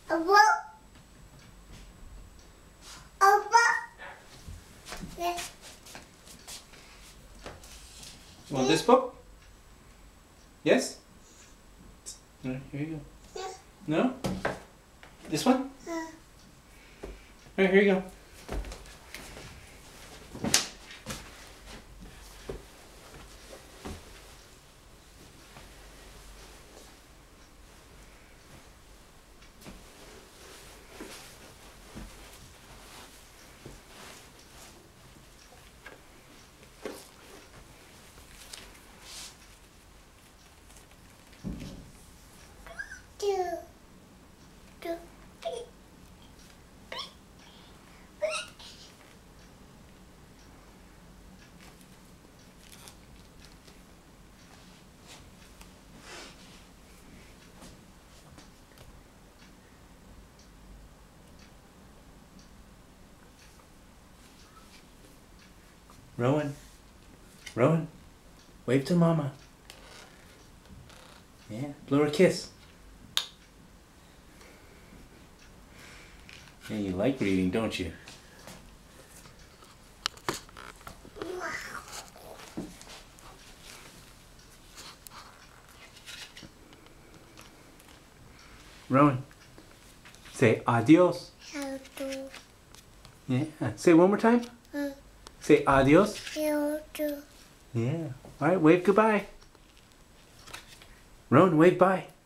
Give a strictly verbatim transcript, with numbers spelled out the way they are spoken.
Abba. Abba. Yes. You want this book? Yes? Right, here you go. Yes. No? This one? Uh, Alright, here you go. two. Two. Rowan. Rowan. Wave to Mama. Yeah, blow her a kiss. Yeah, you like reading, don't you? Rowan. Say adios. How to. Yeah. Say it one more time. Uh, Say adios. how to. Yeah. Alright, wave goodbye. Rowan, wave bye.